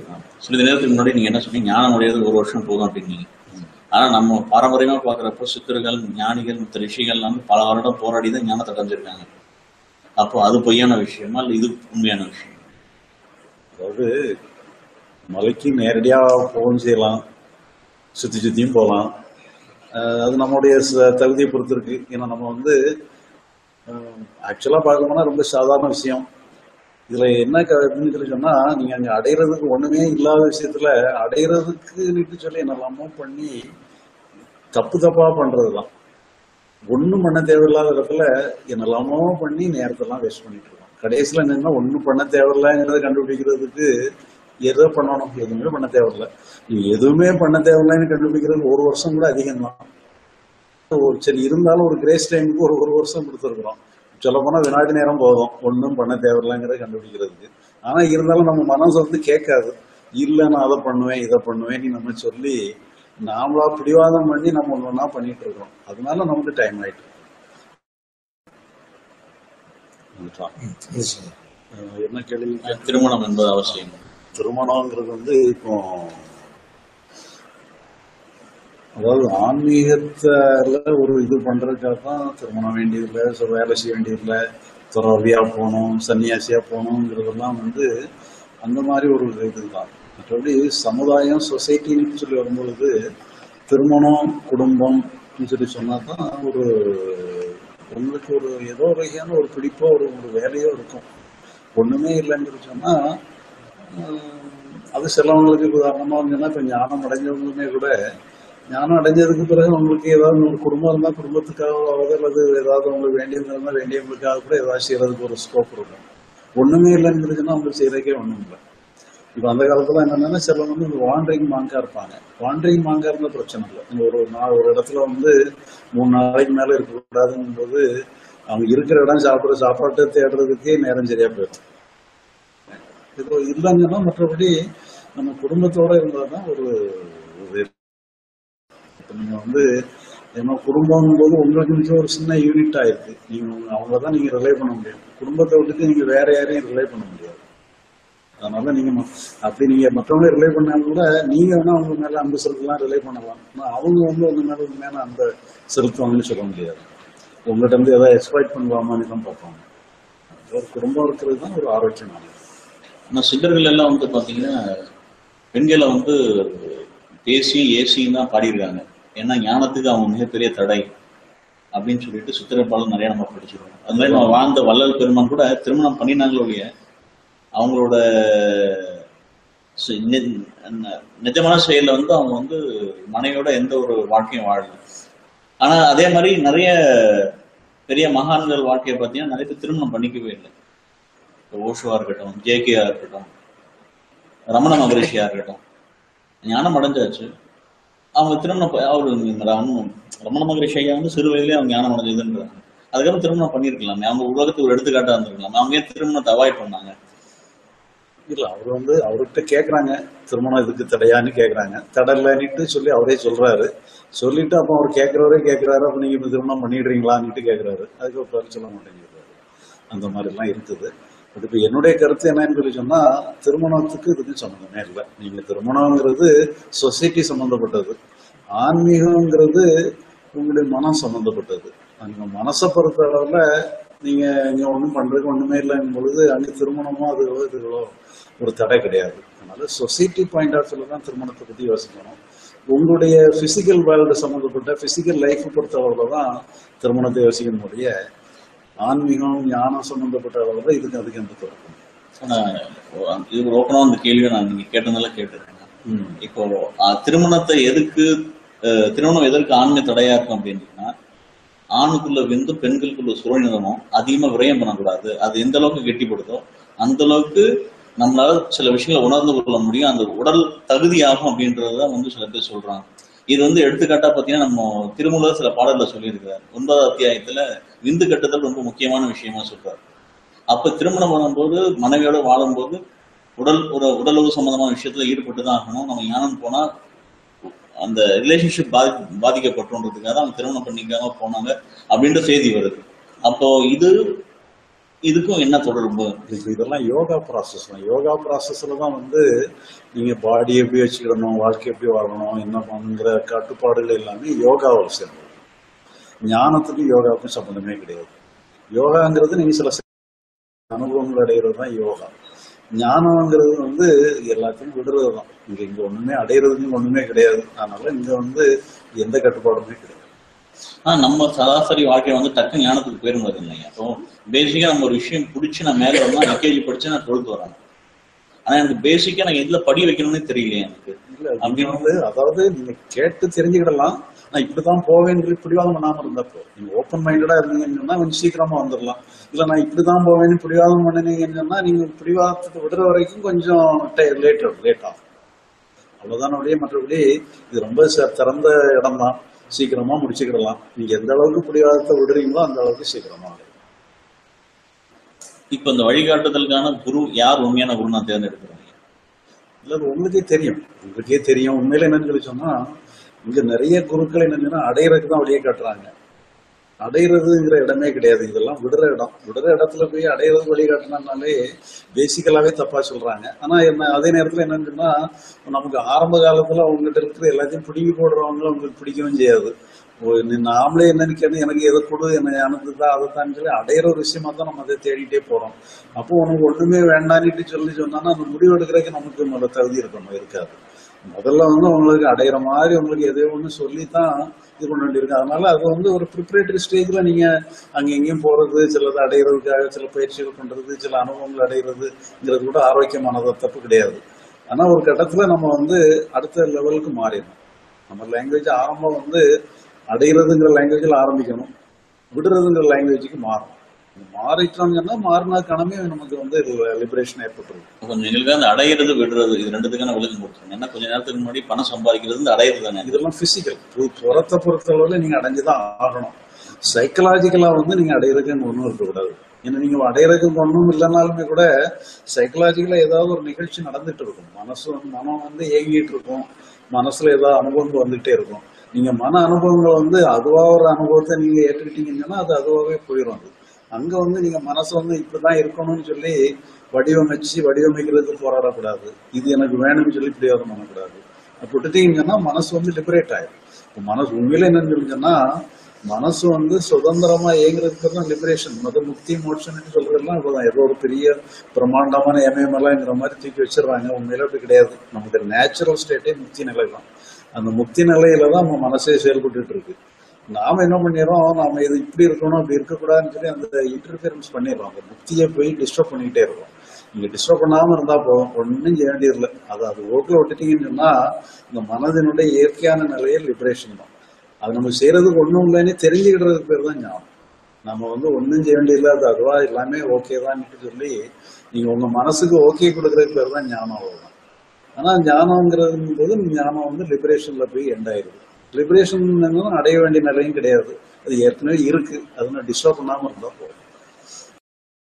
சிறிது நேரத்துக்கு முன்னாடி நீங்க என்ன சொன்னீங்க, ஞானம் அடைகிறது 1 வருஷம் போதும் அப்படின்னீங்க. ஆனா நம்ம பாரம்பரியமா பாக்குறப்போ சித்தர்கள், ஞானிகள், மற்ற ரிஷிகள் பல வருடம் போராடி தான் ஞானத்தை அடைஞ்சிருக்காங்க. அப்போ அது பொய்யான விஷயமா இல்ல இது உண்மையான விஷயம்? அதாவது மலைக்கு நேரடியா போகவும் செய்யலாம், சுத்தி சுத்தியும் போகலாம். அது நம்மளுடைய தகுதியை பொறுத்து இருக்கு. ஏன்னா நம்ம ஆக்சுவலா பார்க்க போனா ரொம்ப சாதாரண விஷயம். இதுல என்ன சொல்லி சொன்னா, நீங்க அங்க அடையிறதுக்கு ஒண்ணுமே இல்லாத விஷயத்துல அடையிறதுக்கு சொல்லி என்னெல்லாமோ பண்ணி தப்பு தப்பா பண்றதுதான். ஒண்ணும் பண்ண தேவையில்லாத இடத்துல என்னெல்லாமோ பண்ணி நேரத்தெல்லாம் வேஸ்ட் பண்ணிட்டு இருக்கோம். கடைசியில என்னன்னா ஒண்ணும் பண்ண தேவையில்லைங்கிறத கண்டுபிடிக்கிறதுக்கு எதோ பண்ணணும், எதுவுமே பண்ண தேவையில்லை. எதுவுமே பண்ண தேவையில்லைன்னு கண்டுபிடிக்கிறது 1 வருஷம் கூட அதிகம் தான். சரி, இருந்தாலும் ஒரு கிரேஸ் டைமுக்கு ஒரு வருஷம் கொடுத்துருக்குறோம். சொல்ல போனா வினாடி நேரம் போதும் ஒன்றும் பண்ண தேவையில்லைங்கிறத கண்டுபிடிக்கிறதுக்கு. ஆனா இருந்தாலும் நம்ம மனசு கேட்காது. இல்ல நான் அதை பண்ணுவேன் இதை பண்ணுவேன் நம்ம சொல்லி நாமளா பிடிவாதம் பண்ணி நம்ம ஒன்னா பண்ணிட்டு இருக்கோம். அதனால நமக்கு டைம் ஆயிட்டு. என்ன கேள்வி? திருமணம் என்பது அவசியம். திருமணங்கிறது இப்போ அதாவது ஆன்மீகத்துல ஒரு இது பண்றதுக்காக தான் திருமணம் வேண்டியதில்லை, வேலை செய்ய வேண்டியதில்லை, துறவியா போகணும், சன்னியாசியா போகணுங்கிறதெல்லாம் அந்த மாதிரி ஒரு இதுதான். மற்றபடி சமுதாயம், சொசைட்டின்னு சொல்லி வரும்பொழுது திருமணம், குடும்பம் சொல்லி சொன்னாதான் உங்களுக்கு ஏதோ வகையான ஒரு பிடிப்போ ஒரு வேலையோ இருக்கும். ஒண்ணுமே இல்லைன்னு சொன்னா அது சிலவங்களுக்கு உதாரணமா இப்ப ஞானம் அடைஞ்சவங்களுமே கூட ஞானம் அடைஞ்சதுக்கு பிறகு உங்களுக்கு ஏதாவது ஒரு குடும்பம் இருந்தா குடும்பத்துக்காக அல்லது ஏதாவது உங்களுக்கு வேண்டியவங்க இருந்தா வேண்டியவங்களுக்காக கூட ஏதாவது செய்யறதுக்கு ஒரு ஸ்கோப் இருக்கும். ஒண்ணுமே இல்லைன்னு சொன்னா அவங்களுக்கு செய்யறதுக்கே ஒண்ணும் இல்லை. இப்ப அந்த காலத்துல என்னன்னா சிலவங்க வாண்டரிங் மாங்கா இருப்பாங்க. வாண்டரிங் மாங்கா இருந்தா பிரச்சனை இல்லை. ஒரு இடத்துல 3 நாளைக்கு மேல இருக்கக்கூடாதுங்கும் போது அவங்க இருக்கிற இடம் சாப்பிடுற சாப்பாட்டை தேடுறதுக்கே நேரம் சரியா போயிடும். இப்போ இல்லைங்கன்னா மற்றபடி நம்ம குடும்பத்தோட இருந்தாதான் ஒரு நீங்க ஏன்னா குடும்பம் போது உங்களுக்கு ஒரு சின்ன யூனிட் ஆயிருக்கு. நீங்க அவங்களதான் நீங்க ரிலே பண்ண முடியும். குடும்பத்தை விட்டுட்டு நீங்க வேற யாரையும் ரிலே பண்ண முடியாது. அதனால நீங்க அப்படி நீங்க மற்றவங்க ரிலே பண்ணாலும் கூட நீங்க வேணா அவங்க மேல அந்த செலுத்தலாம் ரிலே பண்ணலாம். அவங்க உங்க மேல அந்த செலுத்துவாங்கன்னு சொல்ல முடியாது. உங்கள்கிட்ட ஏதாவது எக்ஸ்பெக்ட் பண்ணலாமான்னு தான் பார்ப்பாங்க. ஒரு குடும்பம் இருக்கிறது தான் ஒரு ஆரோக்கியமானது. ஆனா சித்தர்கள் எல்லாம் பாத்தீங்கன்னா பெண்களை பேசி ஏசின்னு தான் பாடியிருக்காங்க. ஏன்னா ஞானத்துக்கு அவங்க மிகப்பெரிய தடை அப்படின்னு சொல்லிட்டு சித்திரப்பாளர் நிறைய நம்ம படிச்சிருக்கோம். அது மாதிரி நம்ம வாழ்ந்த வள்ளல் பெருமான் கூட திருமணம் பண்ணினாங்களே அவங்களோட நிஜமான செயல அவங்க மனைவியோட எந்த ஒரு வாழ்க்கையும் வாழல. ஆனா அதே மாதிரி நிறைய பெரிய மகான்கள் வாழ்க்கையை பார்த்தீங்கன்னா நிறைய பேர் திருமணம் பண்ணிக்கவே இல்லை. ஓஷோவா இருக்கட்டும், ஜேகேயா இருக்கட்டும், ரமண மகரிஷியா இருக்கட்டும், ஞானம் அடைஞ்சாச்சு. அவங்க திருமணம் ரமண மகரிஷி ஐயா சிறு வயதிலே அவங்க ஞானம் அடைஞ்சதுன்றாங்க. அதுக்கப்புறம் திருமணம் பண்ணிருக்கலாமே, அவங்க உலகத்துக்கு ஒரு எடுத்துக்காட்டா இருந்திருக்கலாம். அவங்க ஏன் திருமணத்தை அவாய்ட் பண்ணாங்க? இல்ல அவர்கிட்ட கேக்குறாங்க, திருமணம் இதுக்கு தடையான்னு கேக்குறாங்க. தடை இல்லைன்னுட்டு சொல்லி அவரே சொல்றாரு. சொல்லிட்டு அப்ப அவர் கேட்கிறாரு, அப்ப நீங்க திருமணம் பண்ணிடுறீங்களான்னு கேக்குறாரு. அதுக்கு ஒரு சொல்ல மாட்டேங்கிறாரு. அந்த மாதிரி எல்லாம் இருக்குது. இப்ப என்னுடைய கருத்து என்னன்னு சொல்லி சொன்னா, திருமணத்துக்கு இதுக்கு சம்பந்தமே இல்லை. நீங்க திருமணம்ங்கிறது சொசைட்டி சம்பந்தப்பட்டது, ஆன்மீகம்ங்கிறது உங்களுடைய மனம் சம்பந்தப்பட்டது. அந்த மனசை பொறுத்த அளவுல நீங்க இங்க ஒண்ணும் பண்றதுக்கு ஒண்ணுமே இல்லைங்கும் பொழுது அங்க திருமணமோ இதுகளோ ஒரு தடை கிடையாது. அதனால சொசைட்டி பாயிண்ட் ஆஃப் வியூல தான் திருமணத்தை பத்தி யோசிக்கணும். உங்களுடைய பிசிக்கல் வேர்ல்டு சம்பந்தப்பட்ட பிசிக்கல் லைஃப் பொறுத்த அளவுல தான் திருமணத்தை யோசிக்கணும் முடிய ஆன்மீகம் ஞானம் சம்பந்தப்பட்ட அளவுல இதுக்கு அதுக்கு எந்த தொடர்பு? இது ஓப்பனா அந்த கேள்வியை நான் நீங்க கேட்டதுனால கேட்டிருக்கேன். இப்போ திருமணம் எதற்கு ஆண்மை தடையா இருக்கும் அப்படின்னா, ஆணுக்குள்ள பெண்களுக்குள்ள சுரநிலமும் அதிகமா விரயம் பண்ணக்கூடாது. அது எந்த அளவுக்கு கெட்டிப்படுதோ அந்த அளவுக்கு நம்மளால சில விஷயங்களை உணர்ந்து கொள்ள முடியும். அந்த உடல் தகுதியாகும் அப்படின்றதான் சில பேர் சொல்றாங்க. இது எடுத்துக்காட்டா பாத்தீங்கன்னா நம்ம திருமூலர் சில பாடல்ல சொல்லியிருக்கிறார். 9வது அத்தியாயத்துல விந்து கட்டுதல் ரொம்ப முக்கியமான விஷயமா சொல்றாரு. அப்ப திருமணம் பண்ணும்போது மனைவியோட வாழும்போது உடலுறவு சம்பந்தமான விஷயத்துல ஈடுபட்டுதான் ஆகணும். நம்ம ஞானம் போனா அந்த ரிலேஷன்ஷிப் பாதிக்கப்பட்டோன்றதுக்காக அவங்க திருமணம் பண்ணிக்காம போனாங்க அப்படின்ற செய்தி வருது. அப்போ இது இதுக்கும் என்ன தொடர்பு? இதெல்லாம் யோகா ப்ராசஸ் தான். யோகா ப்ராசஸ்ல தான் வந்து நீங்க பாடி எப்படி வச்சுக்கிடணும், வாழ்க்கை எப்படி வாழணும், என்ன பண்ணுங்கிற கட்டுப்பாடுகள் எல்லாமே யோகாவில் சேர்ந்தது. ஞானத்துக்கும் யோகாவுக்கும் சம்பந்தமே கிடையாது. யோகாங்கிறது நீங்க சில அனுபவங்கள் அடைகிறது தான் யோகா. ஞானம்ங்கிறது வந்து எல்லாத்தையும் விடுறது தான். இங்க ஒண்ணுமே அடையிறதுன்னு ஒண்ணுமே கிடையாது. அதனால இங்க வந்து எந்த கட்டுப்பாடுமே கிடையாது. நம்ம சராசரி வாழ்க்கையை வந்து டக்கு ஞானத்துக்கு போயிரும் இல்லைங்க. அப்போ பேசிக்கா நம்ம ஒரு விஷயம் பிடிச்சி நான் மேல வரணும், எல்கேஜி படிச்சு நான் 12th வரேன். ஆனா எனக்கு பேசிக்கா நான் எதுல படி வைக்கணும்னு தெரியலையே எனக்கு. இல்ல அப்படின்னு வந்து அதாவது நீங்க கேட்டு தெரிஞ்சுக்கிடலாம். நான் இப்படிதான் போவேன்னு பிடிவாதம் பண்ணாம இருந்தப்போ நீங்க ஓப்பன் மைண்டடா இருந்தீங்கன்னா கொஞ்சம் சீக்கிரமா வந்துடலாம். இல்ல நான் இப்படிதான் போவேன்னு பிடிவாதம் பண்ணினீங்கன்னா நீங்க பிடிவாதத்தை விடுற வரைக்கும் கொஞ்சம் லேட் ஆகும். அவ்வளவுதான். மற்றபடி இது ரொம்ப திறந்த இடம் தான். சீக்கிரமா முடிச்சுக்கிடலாம். நீங்க எந்த அளவுக்கு பிடிவாதத்தை விடுறீங்களோ அந்த அளவுக்கு சீக்கிரமா. இப்ப இந்த வழிகாட்டுதலுக்கான குரு யார் உண்மையான குரு நான் தேர்ந்தெடுக்கிறேன்? இல்ல உங்களுக்கே தெரியும். உண்மையில என்னன்னு சொல்லி சொன்னா இங்க நிறைய குருக்கள் என்னன்னா அடையறதுக்கு தான் வழியே காட்டுறாங்க. அடையிறதுங்கிற இடமே கிடையாது. இதெல்லாம் விடுற இடம். விடுற இடத்துல போய் அடையிறது வழி காட்டினாலே பேசிக்கலாவே தப்பா சொல்றாங்க. ஆனா அதே நேரத்துல என்னன்னு சொன்னா நமக்கு ஆரம்ப காலத்துல அவங்ககிட்ட இருக்கிற எல்லாத்தையும் பிடிங்கி போடுறவங்களை உங்களுக்கு பிடிக்கவும் செய்யாது. நாமளே என்ன நினைக்கிறது, எனக்கு எதை கொடு, என்ன அனுப்புதான் அதைத்தான் சொல்லி அடையிற ஒரு விஷயமா தான் நம்ம அதை தேடிட்டே போறோம். அப்போ உனக்கு ஒண்ணுமே வேண்டான்னுட்டு சொன்னா அந்த முடிவு எடுக்கிறதுக்கு நமக்கு முதல்ல தகுதி இருக்கணும், இருக்காது. முதல்ல வந்து உங்களுக்கு அடையிற மாதிரி உங்களுக்கு எதையோ ஒண்ணு சொல்லித்தான் இது பண்ண வேண்டியிருக்கு. அதனால அது வந்து ஒரு ப்ரிப்பரேட்டரி ஸ்டேஜ்ல நீங்க அங்க எங்கேயும் போறது, சிலது அடையிறதுக்காக சில பயிற்சிகள் பண்றது, சில அனுபவங்கள் அடையிறதுங்கிறது கூட ஆரோக்கியமானது, தப்பு கிடையாது. ஆனா ஒரு கட்டத்துல நம்ம வந்து அடுத்த லெவலுக்கு மாறிடணும். நம்ம லாங்குவேஜ் ஆரம்பம் வந்து அடையிறதுங்கிற லாங்குவேஜ்ல ஆரம்பிக்கணும், விடுறதுங்கிற லாங்குவேஜுக்கு மாறணும். மாறிட்டோம்னா மாறினா கணமே நமக்கு வந்து லிபரேஷன் ஏற்பட்டுருக்கு. கொஞ்சம் எங்களுக்கு அந்த அடையிறது விடுறது இது ரெண்டுத்துக்கான விளக்கம் கொடுத்துருங்க. ஏன்னா கொஞ்ச நேரத்துக்கு முன்னாடி பணம் சம்பாதிக்கிறது அடையிறது தானே. இதெல்லாம் பிசிக்கல், புறத்தை பொறுத்தளவுல நீங்க அடைஞ்சுதான் ஆகணும். சைக்கலாஜிக்கலா வந்து நீங்க அடையிறதுக்கு ஒண்ணும் இருக்கக்கூடாது. ஏன்னா நீங்க அடையிறதுக்கு ஒன்றும் இல்லைனாலுமே கூட சைக்கலாஜிக்கலா ஏதாவது ஒரு நிகழ்ச்சி நடந்துட்டு இருக்கும். மனம் வந்து ஏங்கிட்டு இருக்கும். மனசுல ஏதாவது அனுபவங்கள் வந்துகிட்டே இருக்கும். நீங்க மன அனுபவங்கள் வந்து அதுவா ஒரு அனுபவத்தை நீங்க ஏற்றுக்கிட்டீங்கன்னா அது அதுவாகவே போயிடும். அது அங்க வந்து நீங்க மனசு வந்து இப்படிதான் இருக்கணும்னு சொல்லி வடிவமைக்கிறதுக்கு போராடக்கூடாது. இது எனக்கு வேணும்னு சொல்லி பிடிவாதம் பண்ணக்கூடாது. விட்டுட்டீங்கன்னா மனசு வந்து லிபரேட் ஆயிடும். இப்போ மனசு உண்மையில என்னன்னு சொல்லிங்கன்னா மனசு வந்து சுதந்திரமா இயங்குறதுக்கு தான் லிபரேஷன். முக்தி மோட்சம்னு சொல்றதுலாம் இப்பதான் ஏதோ ஒரு பெரிய பிரம்மாண்டமான எமயமெல்லாம்ங்கிற மாதிரி தூக்கி வச்சிடறாங்க. உண்மையில அப்படி கிடையாது. நமக்கு நேச்சுரல் ஸ்டேட்டே முக்தி நிலை தான். அந்த முக்தி நிலையில தான் நம்ம மனசே செயல்பட்டு இருக்கு. நாம என்ன பண்ணிடுறோம், நாம இது இப்படி இருக்கணும் அப்படி இருக்கக்கூடாதுன்னு சொல்லி அந்த இன்டர்ஃபியரன்ஸ் பண்ணிடுறோம். அந்த முக்தியை போய் டிஸ்டர்ப் பண்ணிக்கிட்டே இருக்கோம். நீங்க டிஸ்டர்ப் பண்ணாம இருந்தா போதும், ஒன்னும் செய்ய வேண்டியதில்லை. அது ஓட்டுல விட்டுட்டீங்கன்னு சொன்னா இந்த மனதினுடைய இயற்கையான நிலையை லிபரேஷன் தான். அது நம்ம செய்யறதுக்கு ஒண்ணும் இல்லைன்னு தெரிஞ்சுக்கிட்டதுக்கு பேர் தான் ஞானம். நம்ம வந்து ஒன்னும் செய்ய வேண்டியதில்லை, அது அதுவா எல்லாமே ஓகேதான் சொல்லி நீங்க உங்க மனசுக்கு ஓகே கொடுக்கறதுக்கு பேர் தான் ஞானம். அவ்வளவுதான். ஆனா ஞானம்ங்கிறது போது ஞானம் வந்து லிபரேஷன்ல போய் எண்ட் ஆயிடுது. லிபரேஷன் அடைய வேண்டிய நிலையும் கிடையாது. அது ஏற்கனவே இருக்கு. அதனால டிஸ்டர்ப் பண்ணாம இருந்தா போதும்.